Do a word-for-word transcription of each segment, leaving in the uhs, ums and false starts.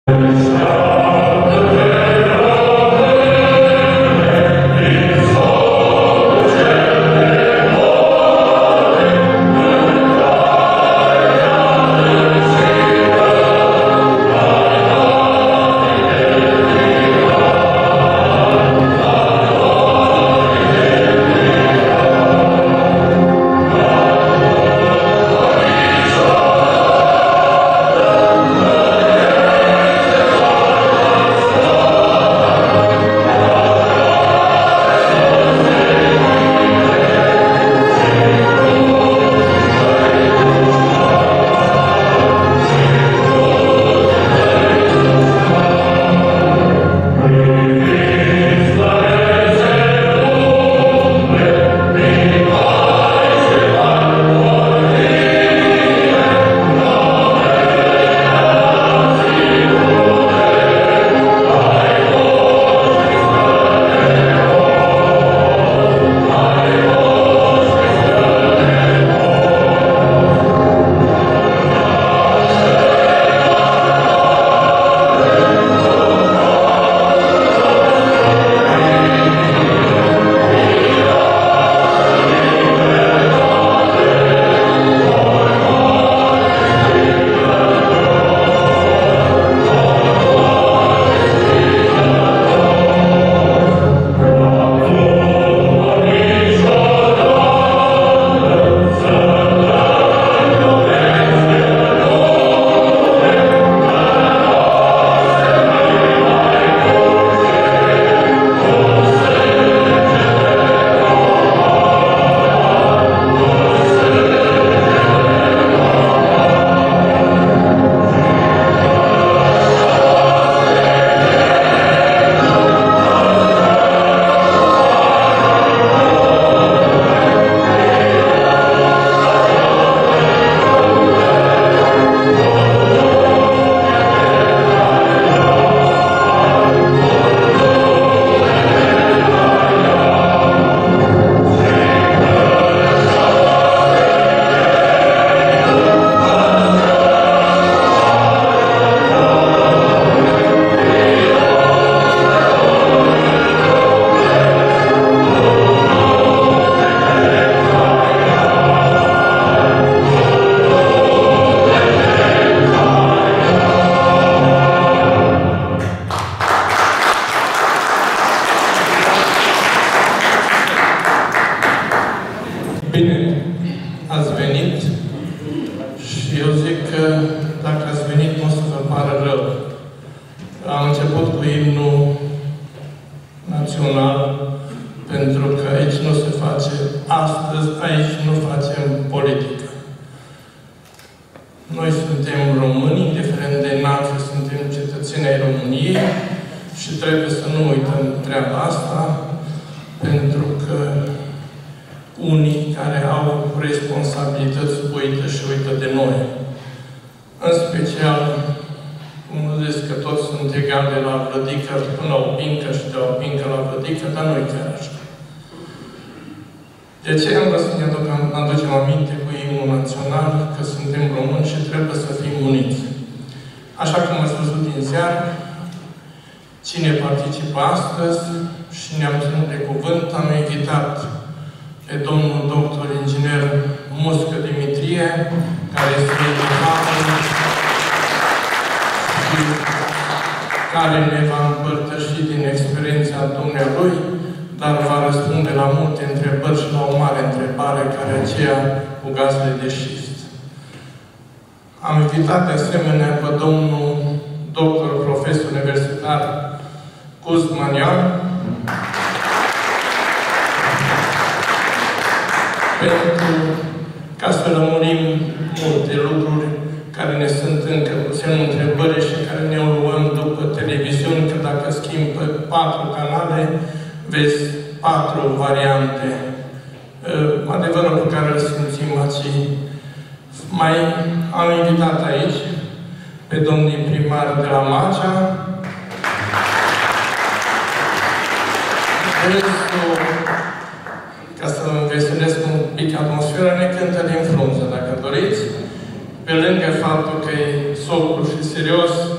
Ca să înveselesc un pic atmosfera, ne cântă din frunză, dacă doriți. Pe lângă faptul că e sobru și serios, știu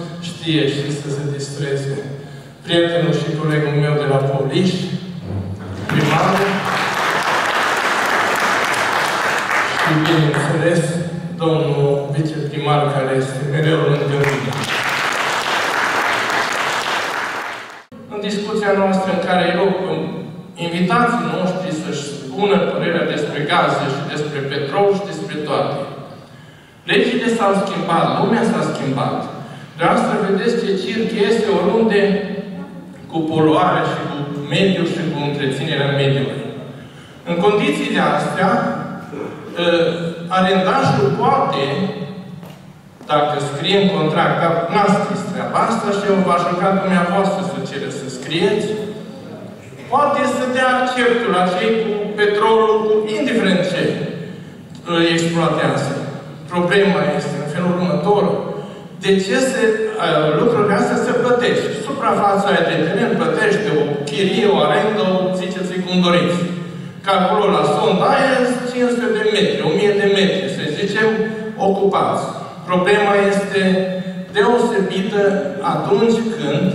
știe și să se distreze. Prietenul și colegul meu de la Poliș, primarul, și, bineînțeles, domnul viceprimar, care este mereu lângă mine. În discuția noastră în care eu invitații noștri să-și spună părerea despre gaze și despre petrol și despre toate. Legile s-au schimbat, lumea s-a schimbat. De asta vedeți ce circ este oriunde cu poluarea și cu mediul și cu întreținerea mediului. În condițiile astea, arendașul poate, dacă scrie în contract, dar n-a scris treaba asta și eu v-aș ruga dumneavoastră să cere să scrieți, poate să dea acceptul la cei cu petrolul, cu indiferent ce exploatează. Problema este în felul următor. De ce se, lucrurile astea se plătește? Suprafața aia de teren plătește o chirie, o arendă, o ziceți-i cum doriți. Că acolo la sonda aia cinci sute de metri, o mie de metri, să zicem, ocupați. Problema este deosebită atunci când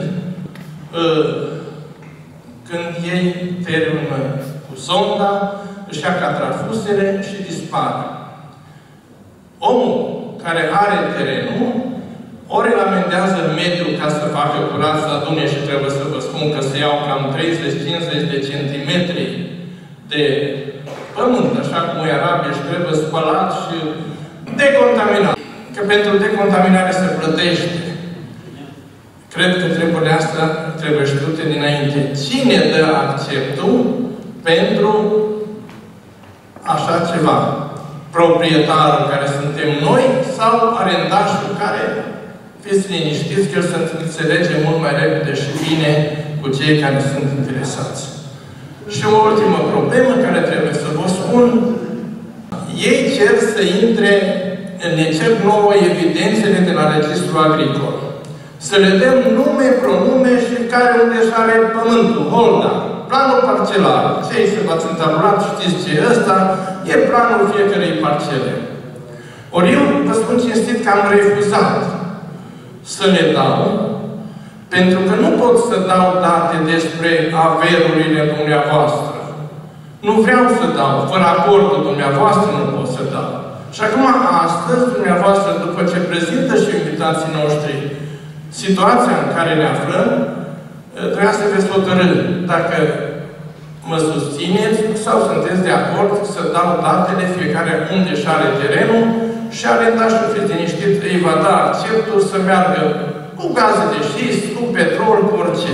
când ei termină cu sonda, își ia catrafusele și dispare. Omul care are terenul, ori îl amendează mediul ca să facă curat, să adune și trebuie să vă spun că se iau cam treizeci cincizeci de centimetri de pământ, așa cum e arabil, și trebuie spălat și decontaminat. Că pentru decontaminare se plătește. Cred că treburile astea trebuie știute dinainte. Cine dă acceptul pentru așa ceva? Proprietarul care suntem noi sau arendașul care, fiți liniștiți, că el se înțelege mult mai repede și bine cu cei care sunt interesați. Și o ultimă problemă care trebuie să vă spun. Ei cer să intre, ne cer nouă evidențele de la Registrul Agricol. Să le dăm nume, pronume și care unde își are pământul, holda, planul parcelar. Cei se v-ați întabulat, știți ce e ăsta, e planul fiecărei parcele. Ori eu vă spun cinstit că am refuzat să le dau, pentru că nu pot să dau date despre averurile dumneavoastră. Nu vreau să dau, fără acordul dumneavoastră nu pot să dau. Și acum, astăzi, dumneavoastră, după ce prezintă și invitații noștri situația în care ne aflăm, trebuia să veți hotărâ dacă mă susțineți sau sunteți de acord să dau datele fiecare unde își are terenul și arendașul, fiți liniștit, îi va da acceptul să meargă cu gaze de șist, cu petrol, cu orice.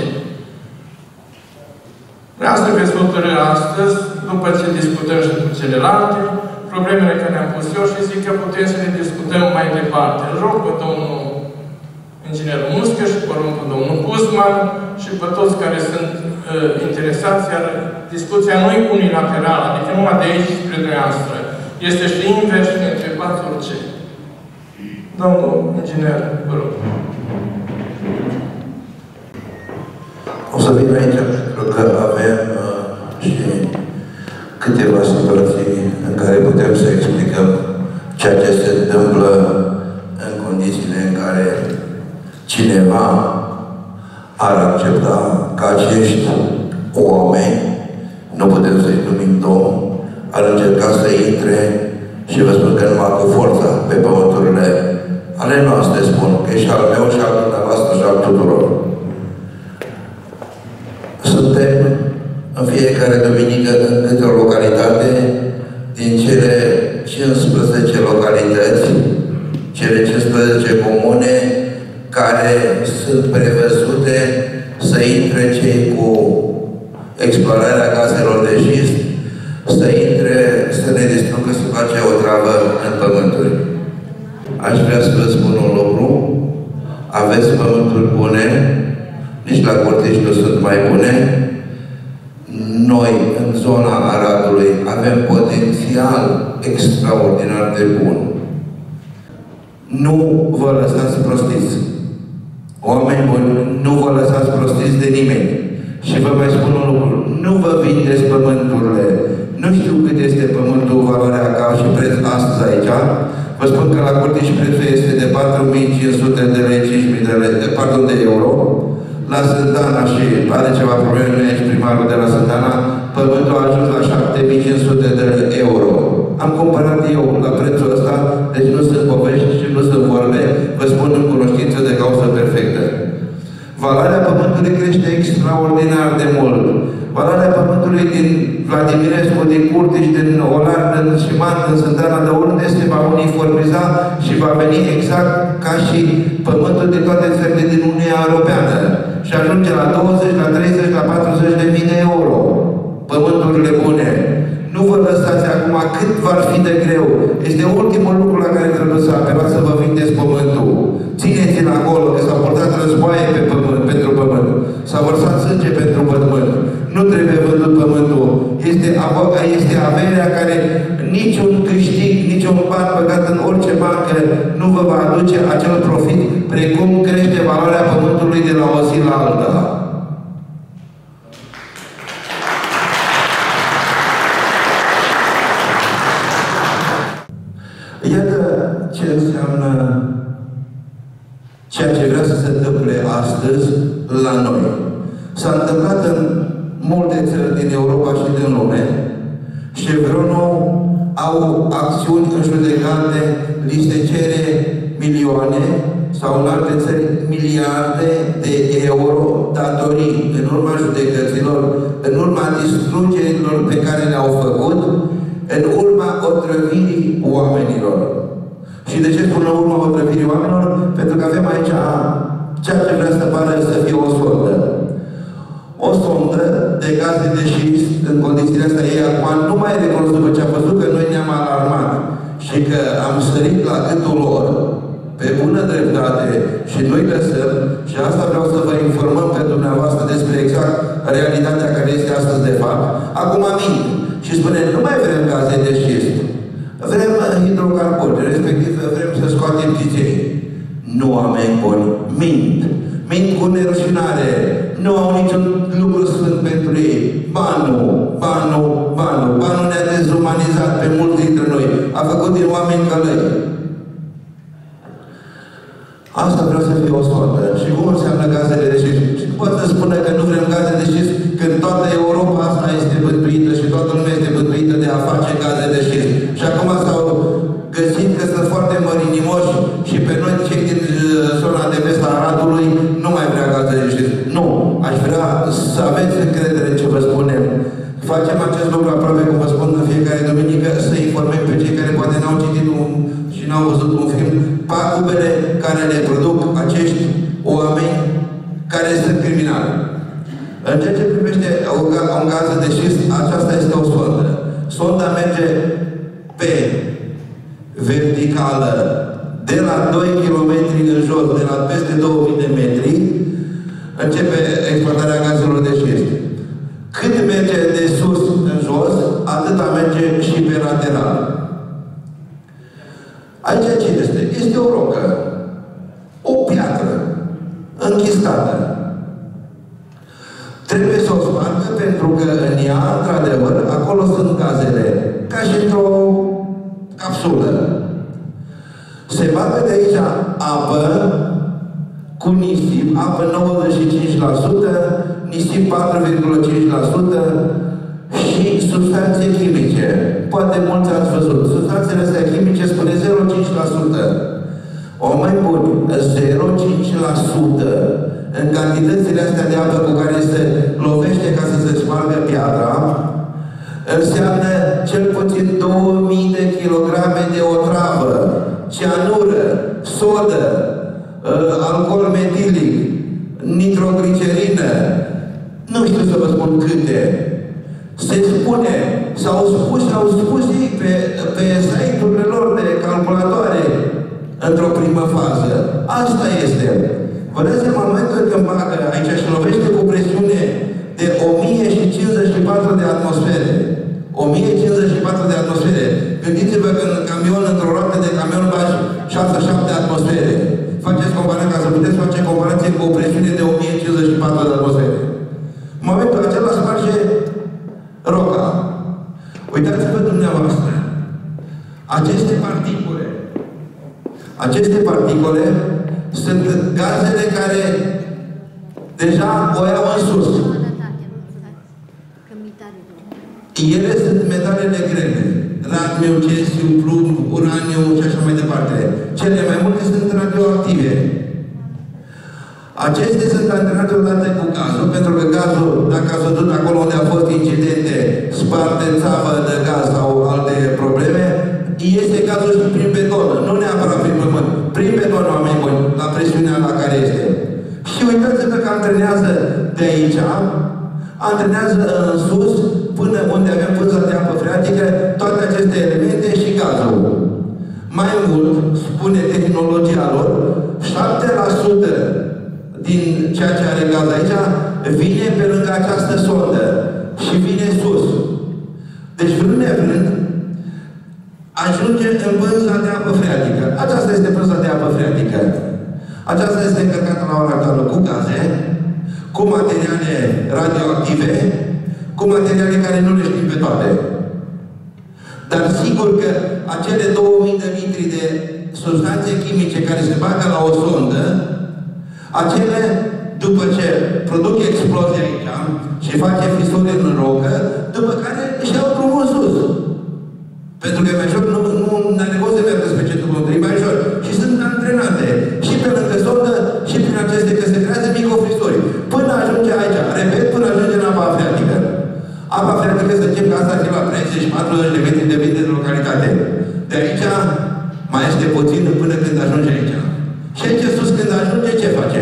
Vreau să veți hotărâ astăzi, după ce discutăm și cu celelalte, problemele care le-am pus eu și zic că putem să le discutăm mai departe. Îl rog pe domnul inginerul Muscă și pe rog pe domnul Guzman și pe toți care sunt uh, interesați, iar discuția nu e unilaterală, adică numai de aici spre dumneavoastră. Este și invers și ne întrebați orice. Domnul inginer, vă rog. O să vin aici pentru că avem uh, și câteva situații în care putem să explicăm ceea ce se întâmplă în condițiile în care cineva ar accepta ca acești oameni, nu putem să-i numim domn, ar încerca să intre și vă spun că numai cu forța pe pământurile ale noastre, spun, că e și al meu și al dumneavoastră și al tuturor. Suntem în fiecare duminică în câte o localitate din cele cincisprezece localități, cele cincisprezece comune care sunt prevăzute să intre cei cu explorarea gazelor de șist, să intre, să ne distrugă, să face o travă în pământuri. Aș vrea să vă spun un lucru. Aveți pământuri bune, nici la Cortiș nu sunt mai bune. Noi, în zona Aradului, avem potențial extraordinar de bun. Nu vă lăsați prostiți. Oameni buni, nu vă lăsați prostiți de nimeni. Și vă mai spun un lucru. Nu vă vindeți pământurile. Nu știu cât este pământul, valoarea ca și preț astăzi aici. Vă Vă spun că la Curtici prețul este de patru mii cinci sute de lei, cinci mii de lei, de, pardon, de euro. La Sântana, și are ceva probleme, nu e primarul de la Sântana, pământul a ajuns la șapte mii cinci sute de euro. Am cumpărat eu la prețul ăsta, deci nu sunt povești și nu sunt vorbe, vă spun în cunoștință de cauză perfectă. Valoarea pământului crește extraordinar de mult. Valoarea pământului din Vladimirescu, din Curtici, din Olar, din Șimant, din Sântana, de oriunde se va uniformiza și va veni exact ca și pământul din toate țările din Uniunea Europeană. Și ajunge la douăzeci, la treizeci, la patruzeci de mii de euro. Pământurile bune. Nu vă lăsați acum cât va fi de greu. Este ultimul lucru la care trebuie să apelați, să vă vindeți pământul. Țineți-l acolo, că s-au purtat războaie pe pământ, pentru pământ. S-a vărsat sânge pentru pământ. Nu trebuie vândut pământul. Este, este averea care niciun câștig, niciun ban băgat în orice bancă nu vă va aduce acel profit precum crește valoarea pământului de la o zi la alta. Iată ce înseamnă ceea ce vrea să se întâmple astăzi la noi. S-a întâmplat în multe țări din Europa și din lume. Chevronul au acțiuni în judecate, li se cere milioane sau în alte țări miliarde de euro datorii în urma judecăților, în urma distrugerilor pe care le-au făcut, în urma otrăvirii oamenilor. Și de ce spun în urma otrăvirii oamenilor? Pentru că avem aici ceea ce vrea să pară să fie o sondă. O sondă de gaze de șist, în condițiile astea ei acum nu mai recunosc după ce a văzut că noi ne-am alarmat și că am sărit la gâtul lor pe bună dreptate și noi lăsăm, și asta vreau să vă informăm pe dumneavoastră despre exact realitatea care este astăzi de fapt. Acum mint și spune, nu mai vrem gaze de șist, vrem hidrocarburi, respectiv vrem să scoatem țiței. Nu, oameni buni, mint. Mint cu nerușinare. Nu au niciun lucru sfânt pentru ei. Banul, banul, banul. Banul ne-a dezumanizat pe mulți dintre noi. A făcut din oameni călăi. Asta vreau să fie o sondă. Și cum înseamnă gazele de șist? Și nu pot să spună că nu vrem gaze de șist când toată Europa asta este bântuită și toată lumea este bântuită de a face gaze de șist. Și acum s-au găsit că sunt foarte mărinimoși și pe noi, cei din zona de vest a Aradului, nu mai vrea gaze de șist. Nu. Aș vrea să aveți încredere în ce vă spunem. Facem acest lucru aproape, cum vă spun, în fiecare duminică, să informăm pe cei care poate n-au citit un, și n-au văzut un film, pagubele care le produc acești oameni care sunt criminali. În ceea ce privește un gaz de șist, aceasta este o sondă. Sonda merge pe verticală de la doi kilometri în jos, de la peste două mii de metri, începe exploatarea gazelor de șist. Cât merge de sus în jos, atâta merge și pe lateral. Aici ce este? Este o rocă. O piatră închistată. Trebuie să o spargă pentru că în ea, într-adevăr, acolo sunt gazele. Ca și într-o capsulă. Se bagă de aici apă cu nisip, apă nouăzeci și cinci la sută, nisip patru virgulă cinci la sută și substanțe chimice. Poate mulți ați văzut. Substanțele astea chimice spune zero virgulă cinci la sută. O mai bun, zero virgulă cinci la sută în cantitățile astea de apă cu care se lovește ca să se spargă piatra, înseamnă cel puțin două mii de kilograme de otravă, cianură, sodă, alcool metilic, nitroglicerină, nu știu să vă spun câte. Se spune, s-au spus, s-au spus ei pe, pe site-urile lor de calculatoare într-o primă fază. Asta este. Vă dați seama, în momentul când bagă aici și lovește cu presiune de o mie cincizeci și patru de atmosfere. o mie cincizeci și patru de atmosfere. Gândiți-vă că în camion, într-o roată de camion, bagi șase șapte atmosfere. Faceți comparație, ca să puteți face comparație cu o presiune de o mie cincizeci și patru de atmosfere. În momentul acela sparge roca. Uitați-vă dumneavoastră. Aceste particule deja o iau în sus. Ele sunt metalele grele. Radmiu, cesiu, plumb, uraniu și așa mai departe. Cele mai multe sunt radioactive. Acestea sunt antrenate odată cu gazul, pentru că gazul, dacă a văzut acolo unde au fost incidente, sparte țavă de gaz sau alte probleme, este gazul și prin beton, nu neapărat prin pământ, prin beton, oameni buni, la presiunea la care este. Și uitați-vă că antrenează de aici, antrenează în sus, până unde avem pânza de apă freatică, toate aceste elemente și gazul. Mai mult, spune tehnologia lor, șapte la sută din ceea ce are gaz aici, vine pe lângă această sondă și vine sus. Deci, vrând nevrând, ajunge în pânza de apă freatică. Aceasta este pânza de apă freatică. Aceasta este încărcată la ora actuală cu gaze, cu materiale radioactive, cu materiale care nu le știm pe toate. Dar sigur că acele două mii de litri de substanțe chimice care se bagă la o sondă, acele, după ce produc explozie aici și face fisuri în rocă, după care își iau drumul în sus. Pentru că mai ușor nu, nu are nevoie să meargă spre centrul pământului, mai ușor. Și sunt antrenate și pe lângă sondă și prin aceste, că se creează microfrisuri. Până ajunge aici, repet, până ajunge în apa freatică. Apa freatică, să zicem că asta ar fi la treizeci patruzeci de metri de de localitate. De aici mai este puțin până când ajunge aici. Și aici sus, când ajunge, ce face?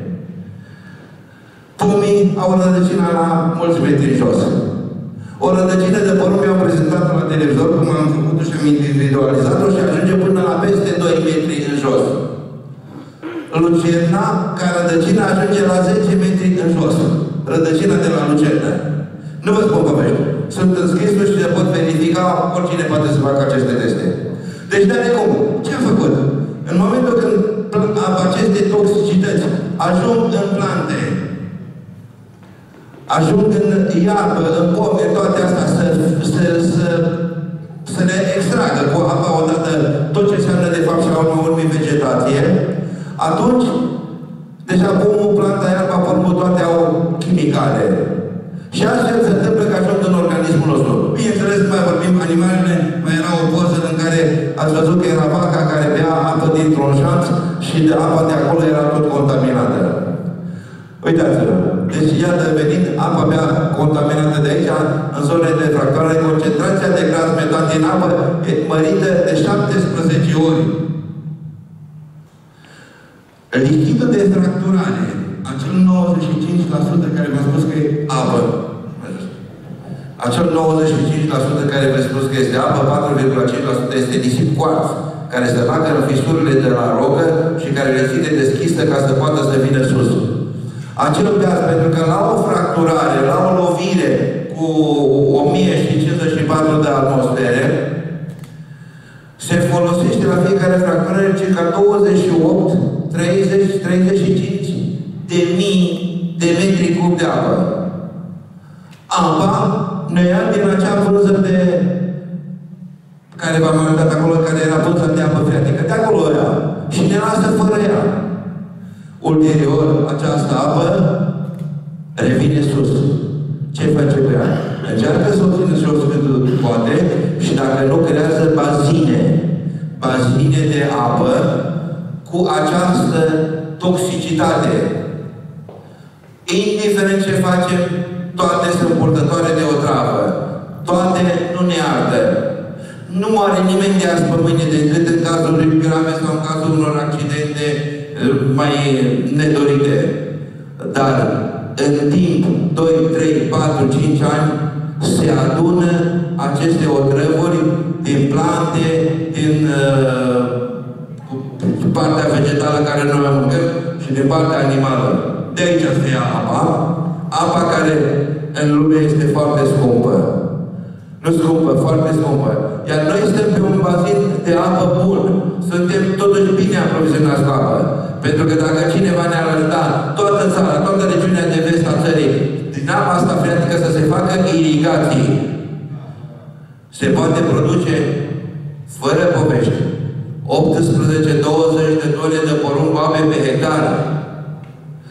Pomii au rădăcina la mulți metri jos. O rădăcină de porumb i-au prezentat la televizor, cum am făcut-o și am individualizat-o și ajunge până la peste doi metri în jos. Lucerna, ca rădăcină, ajunge la zece metri în jos. Rădăcina de la Lucernă. Nu vă spun povești. Sunt înscrisuri și le pot verifica, oricine poate să facă aceste teste. Deci, de cum? Ce a făcut? În momentul când aceste toxicități ajung în plante, ajung în iarbă, în pome, toate astea să, să, să, să le extragă cu apa odată tot ce înseamnă de fapt și la urmă urmii vegetație, atunci deja pomul, planta, iarba, porumul, toate au chimicale. Și astfel se întâmplă că ajung în organismul nostru. Bineînțeles, nu mai vorbim animalele, mai era o poză în care ați văzut că era vaca care bea apă dintr-un șanț și de apa de acolo era tot contaminată. Uitați-vă. Deci, iată, venind apa mea contaminată de aici, în zonele de fracturare, concentrația de gaz metan din apă e mărită de șaptesprezece ori. Lichidul de fracturare, acel nouăzeci și cinci la sută care v-am spus că e apă, acel nouăzeci și cinci la sută care v-am spus că este apă, patru virgulă cinci la sută este nisip cuarț, care se bagă în fisurile de la rocă și care le ține deschisă ca să poată să vină sus. Acel gaz, pentru că la o fracturare, la o lovire cu o mie cincizeci și patru de atmosfere, se folosește la fiecare fracturare circa douăzeci și opt, treizeci, treizeci și cinci de mii de metri cub de apă. Apa ne ia din acea pânză de care v-am arătat acolo, care era pânza de apă freatică. De acolo ea. Și ne lasă fără ea. Ulterior, această apă revine sus. Ce face cu ea? Încearcă să o țină jos cât poate și dacă nu, creează bazine. Bazine de apă cu această toxicitate. Indiferent ce facem, toate sunt purtătoare de o travă. Toate nu ne ardă. Nu are nimeni de azi pe mâine decât în cazul lui grave sau în cazul unor accidente mai nedorite. Dar în timp, doi, trei, patru, cinci ani, se adună aceste otrăvuri din plante, din uh, partea vegetală care noi o mâncăm și din partea animală. De aici se ia apa. Apa care în lume este foarte scumpă. Nu scumpă, foarte scumpă. Iar noi suntem pe un bazin de apă bun. Suntem totuși bine aprovizionați cu apă. Pentru că dacă cineva ne-ar ajuta toată țara, toată regiunea de vest a țării, din apa asta freatică să se facă irigații, se poate produce fără povești optsprezece douăzeci de tone de porumb ape pe hectar. Sunt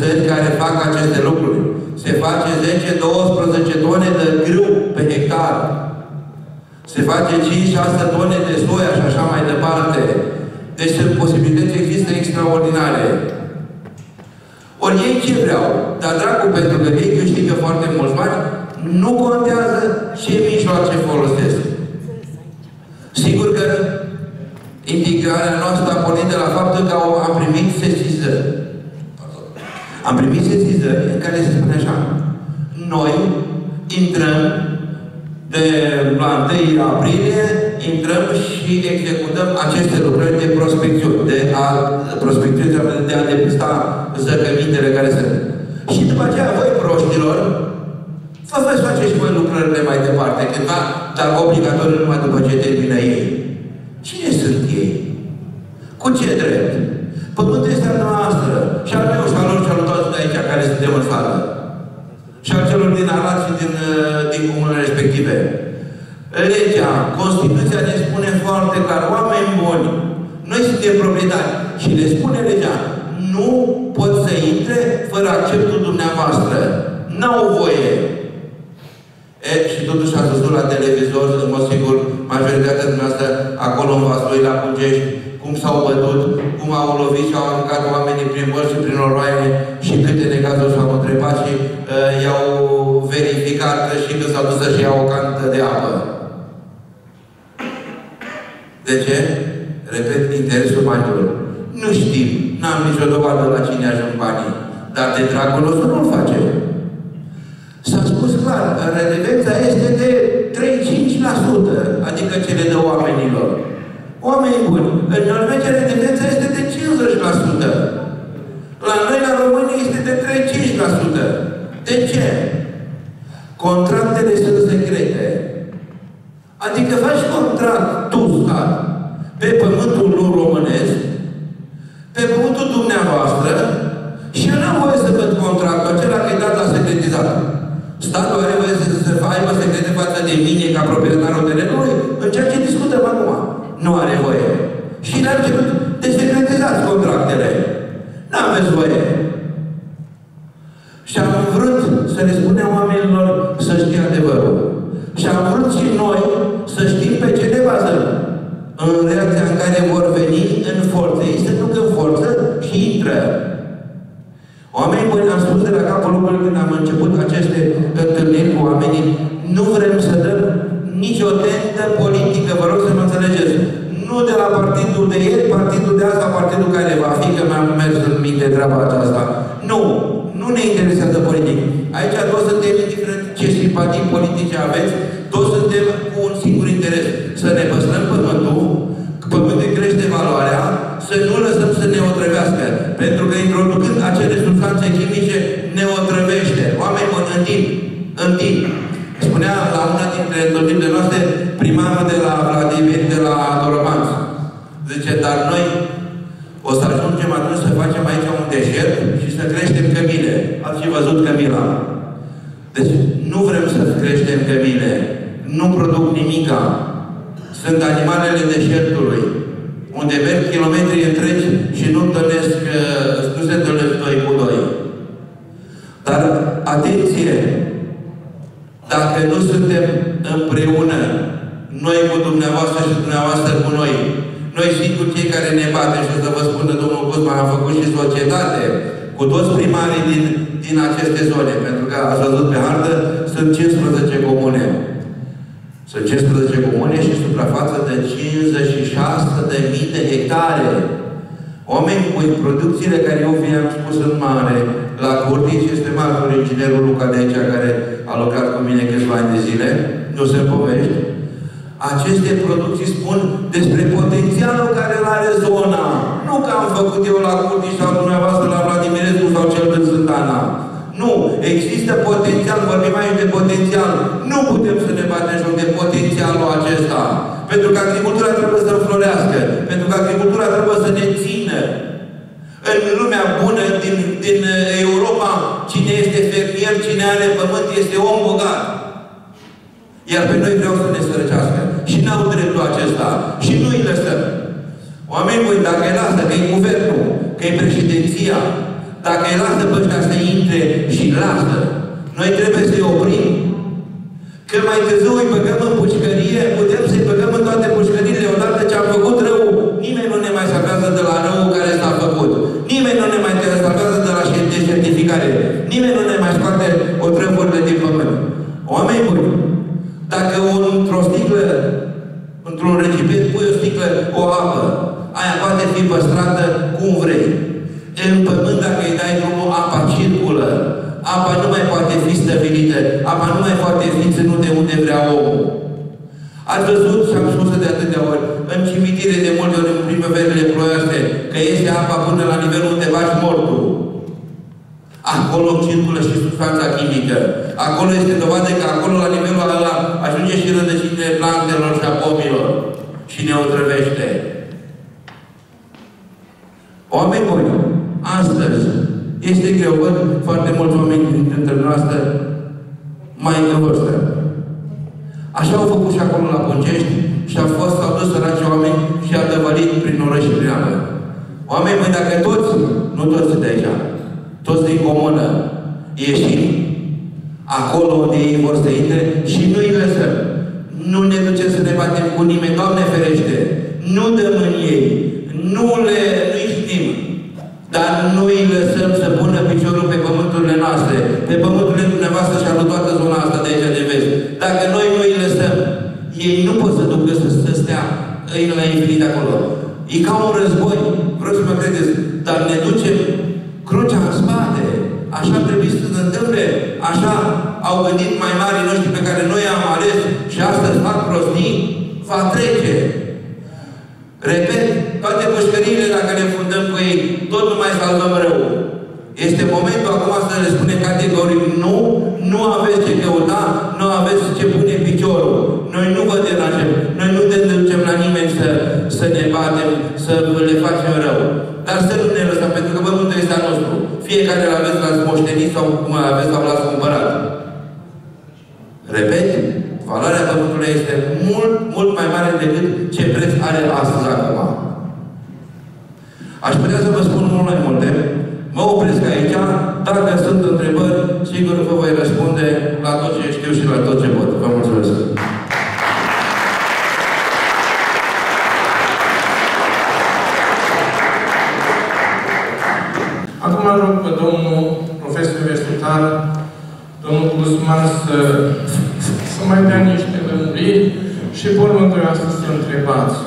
țări care fac aceste lucruri. Se face zece douăsprezece tone de grâu pe hectar. Se face cinci șase tone de soia și așa mai departe. Deci posibilități există extraordinare. Ori ei ce vreau? Dar dracu, pentru că ei câștigă foarte mulți bani, nu contează ce mijloace folosesc. Sigur că integrarea noastră a pornit de la faptul că am primit sesizări. Am primit sesizări în care se spune așa: noi intrăm de la întâi aprilie, intrăm și executăm aceste lucrări de prospecțiune, de a, prospecțiune de a depista zăcămintele care sunt. Și după aceea, voi proștilor, vă veți face și voi lucrările mai departe, cândva, dar obligatoriu numai după ce termină ei. Cine sunt ei? Cu ce drept? Pământul este al noastră. Și al meu și al lor și al toți de aici care suntem în sală. Și al celor din Arad și din, din comunele respective. Legea, Constituția ne spune foarte clar: oameni buni, noi suntem proprietari. Și le spune legea: nu pot să intre fără acceptul dumneavoastră. N-au voie. E, și totuși ați văzut la televizor, în mod sigur, majoritatea dumneavoastră, acolo în Vaslui, la Pungești, cum s-au bătut, cum au lovit și au aruncat oamenii prin bărți și prin oroaie și câte necazuri s-au întrebat și uh, i-au verificat și când s-au dus să-și iau o cantă de apă. De ce? Repet, interesul banilor. Nu știm, n-am nicio dovadă la cine ajung banii, dar de dragul nostru nu-l face. S-a spus clar, redevența este de trei cinci la sută, adică ce le dă oamenilor. Oameni buni, în Norvegia redevența este de cincizeci la sută. La noi, la România, este de trei cinci la sută. De ce? Contractele sunt secrete. Adică faci contract, tu, stat, pe pământul lui românesc, pe pământul dumneavoastră, și eu n-am voie să văd contractul acela că e dat la secretizat. Statul are voie să se aibă secrete față de mine ca proprietarul terenului în ceea ce discutăm acum. Nu are voie. Și le-am cerut de secretizați contractele. N-aveți voie. Și am vrut să le spunem oamenilor să știe adevărul. Și am vrut și noi să știm pe ce ne bazăm. În reacția în care vor veni în forță. Ei se duc în forță și intră. Oamenii buni, am spus de la capul locului când am început aceste întâlniri cu oamenii, nu vrem să dăm nicio tentă politică, vă rog să mă înțelegeți. Nu de la partidul de ieri, partidul de azi, partidul care va fi, că mi-am mers în minte treaba aceasta. Nu, nu ne interesează politic. Aici toți suntem, indiferent ce simpatii politice aveți, toți suntem cu un singur interes. Să ne păstrăm pământul, că pământul crește valoarea, să nu lăsăm să ne otrăvească. Pentru că introducând acele substanțe chimice, ne otrăvește. Oameni buni, în timp, în timp. Spunea la una dintre întâlnirile noastre primarul de la Vladimir, de la Dorobanț. Zice, dar noi o să ajungem atunci să facem aici un deșert și să creștem cămile. Ați și văzut cămila. Deci nu vrem să creștem cămile. Nu produc nimica. Sunt animalele deșertului, unde merg kilometri întregi și nu întâlnesc, nu se întâlnesc doi cu doi. Dar, atenție! Dacă nu suntem împreună, noi cu dumneavoastră și dumneavoastră cu noi, noi singuri cei care ne batem, și o să vă spună domnul Cosma, am făcut și societate cu toți primarii din, din aceste zone, pentru că ați văzut pe hartă, sunt cincisprezece comune. Sunt cincisprezece comune și suprafață de cincizeci și șase de mii de hectare. Oameni cu producțiile care eu vi-am spus în mare, la Curtici este martor inginerul Luca de aici, care a lucrat cu mine câțiva ani de zile, nu se povești. Aceste producții spun despre potențialul care îl are zona. Nu că am făcut eu la Curtici sau dumneavoastră la Vladimirescu sau cel din Sântana. Nu. Există potențial, vorbim aici de potențial. Nu putem să ne batem joc de potențialul acesta. Pentru că agricultura trebuie să înflorească. Pentru că agricultura trebuie să ne țină. În lumea bună din, din Europa, cine este fermier, cine are pământ, este om bogat. Iar pe noi vreau să ne sărăcească. Și n-au dreptul acesta. Și nu îi lăsăm. Oameni buni, dacă îi lasă, că e guvernul, că e președinția, Dacă îi lasă pe ăștia să intre și lasă, noi trebuie să-i oprim. Că mai târziu îi băgăm în pușcărie, putem să-i băgăm în toate pușcăriile. Odată ce am făcut rău, nimeni nu ne mai salvează de la rău care s-a făcut. Nimeni nu ne mai salvează de la certificare. Nimeni nu ne mai scoate otrăvurile din pământ. Oameni buni, dacă într-o sticlă, într-un recipient pui o sticlă, o apă, aia poate fi păstrată cum vrei. În pământ, dacă îi dai drumul, apa circulă. Apa nu mai poate fi stăvilită. Apa nu mai poate fi ținută unde vrea omul. Ați văzut, și am spus de atâtea ori, în cimitire de multe ori, în primăverile ploioase, că este apa până la nivelul unde bași mortul. Acolo circulă și substanța chimică. Acolo este dovadă că acolo, la nivelul ăla, ajunge și rădăcinile planctelor și a pomilor. Și ne otrăvește. Oameni buni, astăzi, este greu, văd foarte mulți oameni dintre noastre mai în vârstă. Așa au făcut și acolo la Puncești și au fost, au dus săraci oameni și au dăvălit prin oraș și prin apă. Oameni, măi, dacă toți, nu toți de aici, toți din comună, ieșim acolo unde ei vor să intre și nu îi lăsăm. Nu ne ducem să ne batem cu nimeni, Doamne ferește, nu dăm în ei, nu le, nu-i știm. Dar nu îi lăsăm să pună piciorul pe pământurile noastre, pe pământurile dumneavoastră și alu toată zona asta de aici de vest. Dacă noi nu îi lăsăm, ei nu pot să ducă să, să stea îi la infinit acolo. E ca un război, vreau să mă credeți, dar ne ducem crucea în spate. Așa trebuie să se întâmple. Așa au gândit mai mari noștri pe care noi am ales și astăzi fac prostii, va trece. Repet, toate pușcăriile, dacă le fundăm cu ei, tot nu mai salvăm rău. Este momentul acum să le spunem categoric nu, nu aveți ce căuta, nu aveți ce pune piciorul. Noi nu vă deranjăm, noi nu te ducem la nimeni să, să ne batem, să le facem rău. Dar să nu ne lăsăm, pentru că pământul este al nostru. Fiecare l-aveți l-ați moștenit sau cum aveți sau l-ați cumpărat. Repet, valoarea pământului este mult, mult mai mare decât ce preț are astăzi acum. Aș putea să vă spun mult mai multe. Mă opresc aici. Dacă sunt întrebări, sigur vă voi răspunde la tot ce știu și la tot ce pot. Vă mulțumesc. Acum rog pe domnul profesor universitar, domnul Guzman, să, să mai dea niște lămuriri și pe urmă dumneavoastră să întrebați.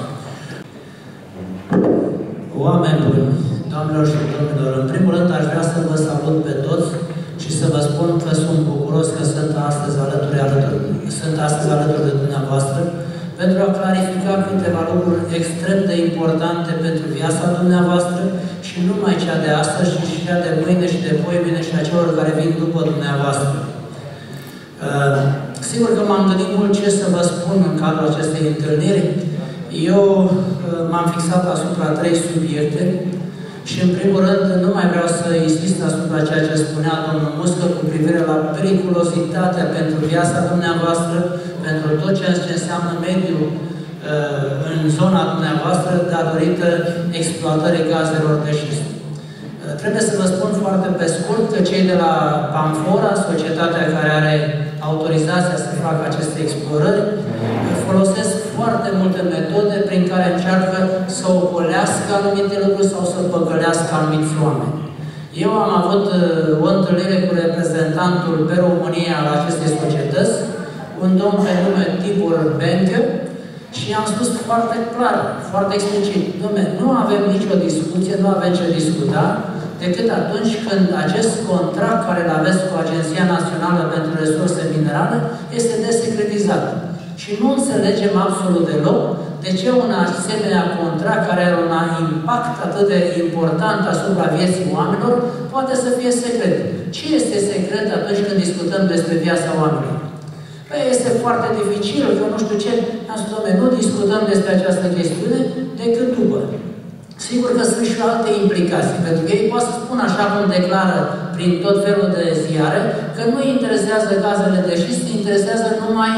Oameni buni, doamnelor și domnilor, în primul rând aș vrea să vă salut pe toți și să vă spun că sunt bucuros că sunt astăzi alături, alături, sunt astăzi alături de dumneavoastră pentru a clarifica câteva lucruri extrem de importante pentru viața dumneavoastră și nu numai cea de astăzi, ci și cea de mâine și de poimine și a celor care vin după dumneavoastră. Uh, sigur că m-am gândit mult ce să vă spun în cadrul acestei întâlniri. Eu uh, m-am fixat asupra trei subiecte și, în primul rând, nu mai vreau să insist asupra ceea ce spunea domnul Muscă cu privire la periculozitatea pentru viața dumneavoastră, pentru tot ceea ce înseamnă mediul uh, în zona dumneavoastră datorită exploatării gazelor de șist. Uh, trebuie să vă spun foarte pe scurt că cei de la Pamfora, societatea care are autorizația să facă aceste explorări, folosesc foarte multe metode prin care încearcă să ocolească anumite lucruri sau să păcălească anumiți oameni. Eu am avut uh, o întâlnire cu reprezentantul pe România al acestei societăți, un domn pe nume Tibor Benche, și am spus foarte clar, foarte explicit, dom'le, nu avem nicio discuție, nu avem ce discuta, decât atunci când acest contract care îl aveți cu Agenția Națională pentru Resurse Minerale este desecretizat. Și nu înțelegem absolut deloc de ce un asemenea contract care are un impact atât de important asupra vieții oamenilor poate să fie secret. Ce este secret atunci când discutăm despre viața oamenilor? Păi este foarte dificil, eu nu știu ce. Am spus, dom'le, nu discutăm despre această chestiune decât după. Sigur că sunt și alte implicații, pentru că ei pot să spun așa cum declară prin tot felul de ziare, că nu interesează gazele de șist, interesează numai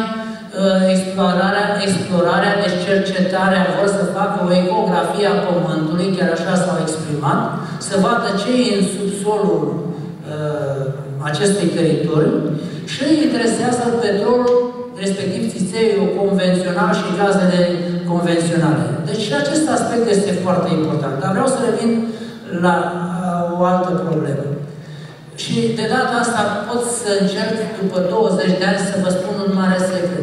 explorarea, explorarea, deci cercetarea, vor să facă o ecografie a Pământului, chiar așa s-au exprimat, să vadă ce e în subsolul uh, acestui teritoriu și îi interesează petrolul, respectiv țițeiul convențional și gazele convenționale. Deci și acest aspect este foarte important. Dar vreau să revin la uh, o altă problemă. Și de data asta pot să încerc, după douăzeci de ani, să vă spun un mare secret.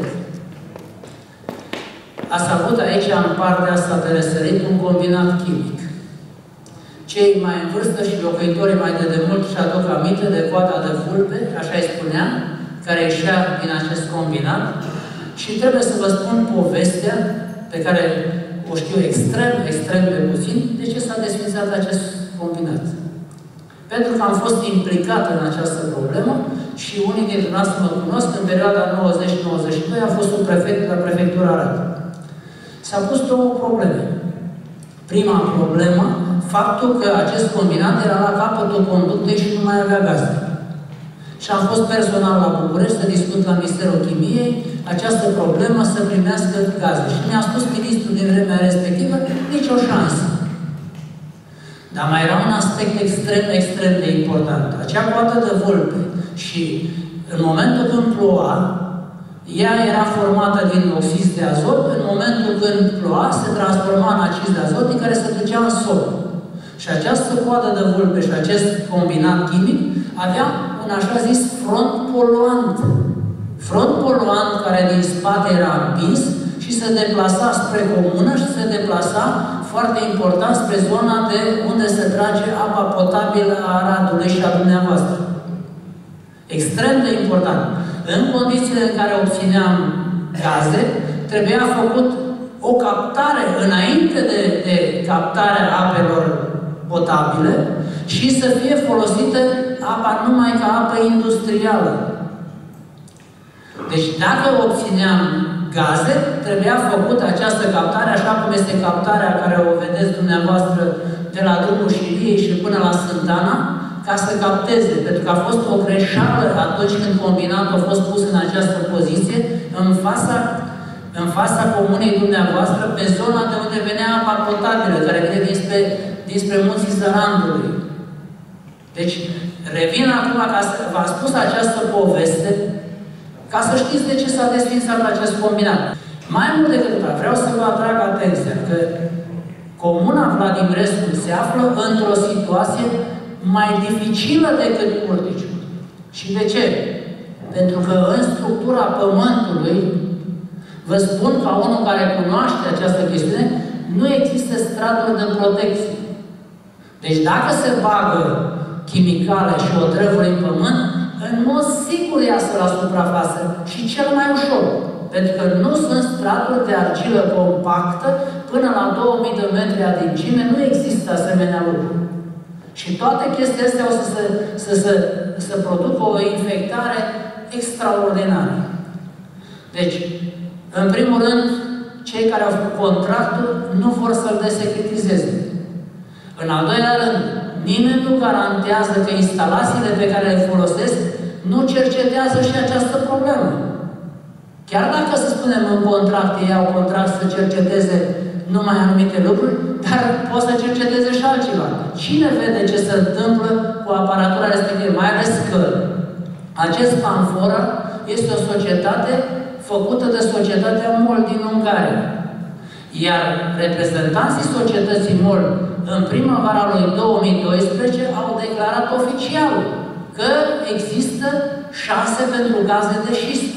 Ați avut aici, în partea asta de răsărit, un combinat chimic. Cei mai în vârstă și locuitorii mai de demult și aduc aminte de coada de vulpe, așa îi spuneam, care ieșea din acest combinat. Și trebuie să vă spun povestea, pe care o știu extrem, extrem de puțin, de ce s-a desfințat acest combinat. Pentru că am fost implicat în această problemă și unii dintre noastre mă cunosc, în perioada nouăzeci nouăzeci și doi a fost un prefect la prefectura Arad. S-au pus două probleme. Prima problemă, faptul că acest combinat era la capătul conductei și nu mai avea gaze. Și am fost personal la București să discut la Ministerul Chimiei această problemă să primească gaze. Și mi-a spus ministrul din vremea respectivă, nicio șansă. Dar mai era un aspect extrem, extrem de important. Acea coadă de vulpe și în momentul când ploua, ea era formată din oxid de azot, în momentul când ploua, se transforma în acid de azot din care se ducea în sol. Și această coadă de vulpe și acest combinat chimic avea un așa zis front poluant. Front poluant care din spate era împins și se deplasa spre comună și se deplasa foarte important spre zona de unde se trage apa potabilă a Aradului și a dumneavoastră. Extrem de important. În condițiile în care obțineam gaze, trebuia făcut o captare înainte de, de captarea apelor potabile și să fie folosită apa numai ca apă industrială. Deci dacă obțineam gaze, trebuia făcută această captare, așa cum este captarea care o vedeți dumneavoastră de la drumul Șiriei și până la Sântana, ca să capteze, pentru că a fost o greșeală atunci când combinatul a fost pus în această poziție, în fața, în fața comunei dumneavoastră, pe zona de unde venea apa potabilă, care vine dinspre, dinspre munții Zărandului. Deci, revin acum ca să v-am spus această poveste, ca să știți de ce s-a desfințat acest combinat. Mai mult decât atât, vreau să vă atrag atenția că comuna Vladimirescu se află într-o situație mai dificilă decât Curticiu. Și de ce? Pentru că în structura pământului, vă spun ca unul care cunoaște această chestiune, nu există straturi de protecție. Deci dacă se bagă chimicale și otrăvuri în pământ, în mod sigur iasă la suprafață și cel mai ușor. Pentru că nu sunt straturi de argilă compactă până la două mii de metri adâncime, nu există asemenea lucruri. Și toate chestiile astea o să, se, să, să, să producă o infectare extraordinară. Deci, în primul rând, cei care au făcut contractul nu vor să-l desecretizeze. În al doilea rând, nimeni nu garantează că instalațiile pe care le folosesc nu cercetează și această problemă. Chiar dacă, să spunem, în contract ei au contract să cerceteze numai anumite lucruri, dar pot să cerceteze și altceva. Cine vede ce se întâmplă cu aparatura respectivă? Mai ales că acest Canfora este o societate făcută de societatea MOL din Ungaria. Iar reprezentanții societății MOL în primăvara lui două mii doisprezece au declarat oficial că există șanse pentru gaze de șist.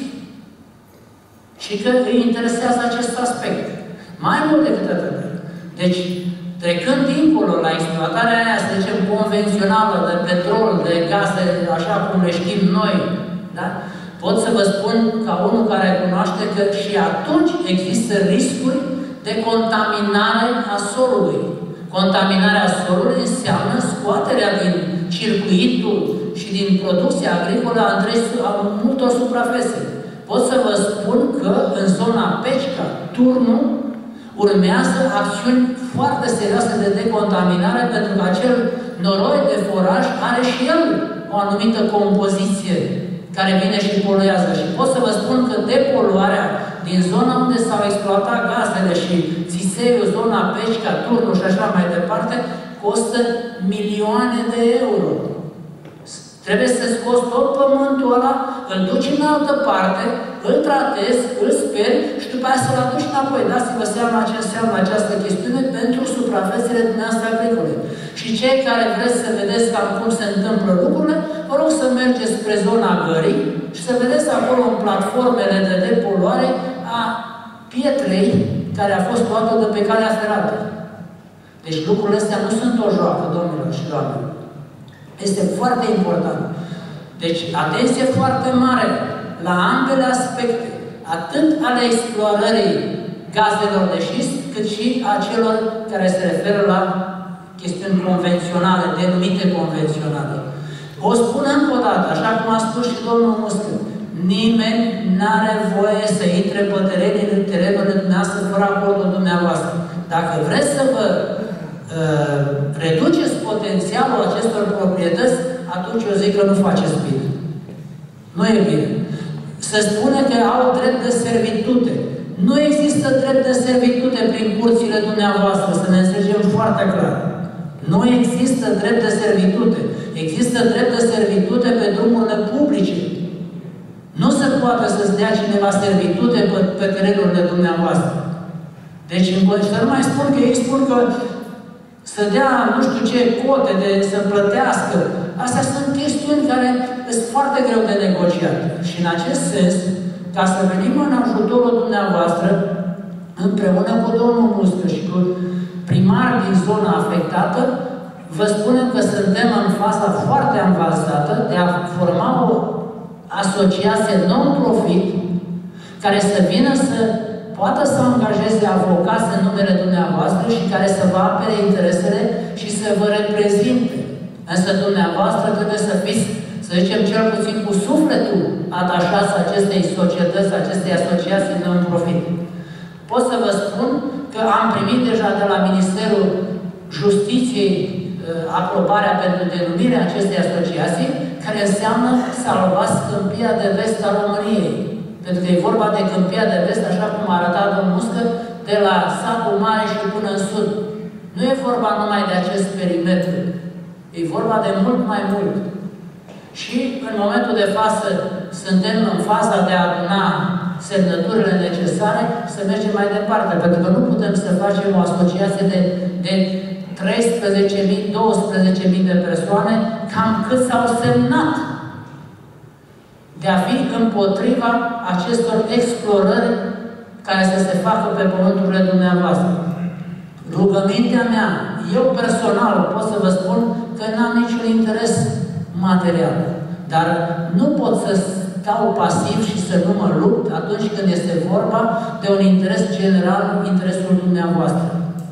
Și că îi interesează acest aspect. Mai mult decât atât. Deci, trecând dincolo la exploatarea aia, să zicem, convențională de petrol, de gaze, așa cum le știm noi, da? Pot să vă spun, ca unul care cunoaște, că și atunci există riscuri de contaminare a solului. Contaminarea solului înseamnă scoaterea din circuitul și din producția agricolă a, a multor suprafețe. Pot să vă spun că în zona Pecica, Turnul, urmează acțiuni foarte serioase de decontaminare, pentru că acel noroi de foraj are și el o anumită compoziție care vine și poluează. Și pot să vă spun că depoluarea din zona unde s-au exploatat gazele și țiseiul, zona Peșca, Turnul și așa mai departe, costă milioane de euro. Trebuie să scoți tot pământul ăla, îl duci în altă parte, îl tratezi, îl speri și după aceea să-l aduci înapoi. Dați-vă seama ce înseamnă această chestiune pentru suprafețele dumneavoastră agricole. Și cei care vreți să vedeți cam cum se întâmplă lucrurile, vă rog să mergeți spre zona Gării și să vedeți acolo în platformele de depoluare a pietrei care a fost luată de pe calea ferată. Deci lucrurile astea nu sunt o joacă, domnilor și doamnelor. Este foarte important. Deci, atenție foarte mare la ambele aspecte, atât ale explorării gazelor de șist, cât și a celor care se referă la chestiuni convenționale, denumite convenționale. O spun încă o dată, așa cum a spus și domnul Muscă, nimeni nu are voie să intre pe terenurile, terenurile dumneavoastră fără acordul dumneavoastră. Dacă vreți să vă uh, reduceți potențialul acestor proprietăți, atunci eu zic că nu faceți bine. Nu e bine. Se spune că au drept de servitute. Nu există drept de servitute prin curțile dumneavoastră, să ne înțelegem foarte clar. Nu există drept de servitute. Există drept de servitute pe drumurile publice. Nu se poate să-ți dea cineva servitute pe, pe terenurile dumneavoastră. Deci, să nu mai spun că ei spun că să dea nu știu ce cote, de să plătească. Astea sunt chestiuni care sunt foarte greu de negociat. Și în acest sens, ca să venim în ajutorul dumneavoastră, împreună cu domnul Muscă și cu primari din zona afectată, vă spunem că suntem în faza foarte avansată de a forma o asociație non-profit care să vină să poată să angajeze avocați în numele dumneavoastră și care să vă apere interesele și să vă reprezinte. Însă dumneavoastră trebuie să fiți, să zicem, cel puțin cu sufletul atașați acestei societăți, acestei asociații non-profit. Pot să vă spun că am primit deja de la Ministerul Justiției aprobarea pentru denumirea acestei asociații, care înseamnă Salvați Câmpia de Vest a României. Pentru că e vorba de Câmpia de Vest, așa cum a arătat domnul Muscă, de la satul mare și până în sud. Nu e vorba numai de acest perimetru. E vorba de mult mai mult. Și în momentul de față suntem în faza de a aduna semnăturile necesare să mergem mai departe. Pentru că nu putem să facem o asociație de, de treisprezece mii, douăsprezece mii de persoane, cam cât s-au semnat de a fi împotriva acestor explorări care să se facă pe pământurile dumneavoastră. Rugămintea mea, eu personal pot să vă spun că n-am niciun interes material, dar nu pot să stau pasiv și să nu mă lupt atunci când este vorba de un interes general, interesul dumneavoastră.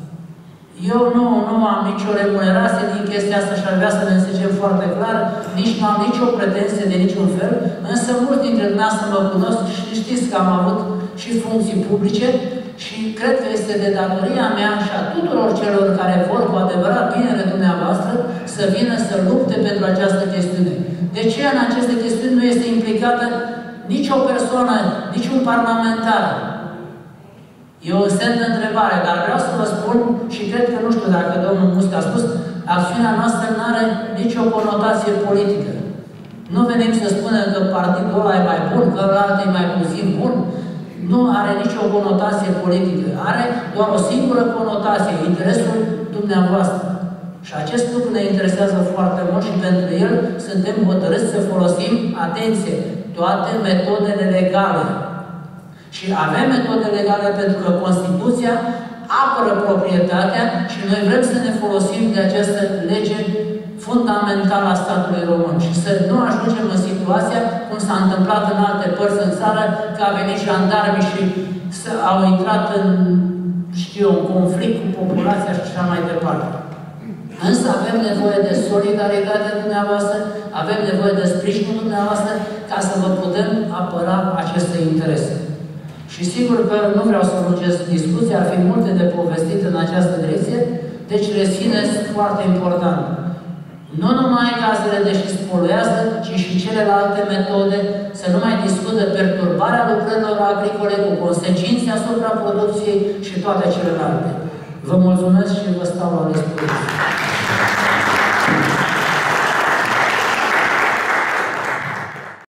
Eu nu, nu am nicio remunerație din chestia asta și ar vrea să ne înțelegem foarte clar, nici nu am nicio pretenție de niciun fel, însă mulți dintre dumneavoastră mă cunosc și știți că am avut și funcții publice și cred că este de datoria mea și a tuturor celor care vor cu adevărat binele dumneavoastră să vină să lupte pentru această chestiune. De ce în aceste chestiuni nu este implicată nicio persoană, niciun parlamentar? E o semn de întrebare, dar vreau să vă spun și cred că nu știu dacă domnul Muscă a spus, acțiunea noastră nu are nicio conotație politică. Nu venim să spunem că partidul ăla e mai bun, că ăla e mai puțin bun. Nu are nicio conotație politică. Are doar o singură conotație, interesul dumneavoastră. Și acest lucru ne interesează foarte mult și pentru el suntem hotărâți să folosim, atenție, toate metodele legale. Și avem metode legale pentru că Constituția apără proprietatea și noi vrem să ne folosim de această lege fundamentală a statului român și să nu ajungem în situația cum s-a întâmplat în alte părți în țară, că a venit jandarmii și au intrat în, știu, un conflict cu populația și așa mai departe. Însă avem nevoie de solidaritatea dumneavoastră, avem nevoie de sprijinul dumneavoastră ca să vă putem apăra aceste interese. Și sigur că nu vreau să lungesc discuția, ar fi multe de povestit în această direcție, deci rețineți foarte important. Nu numai gazele de șist poluează, ci și celelalte metode, să nu mai discută perturbarea lucrărilor agricole cu consecințe asupra producției și toate celelalte. Vă mulțumesc și vă stau la dispoziție.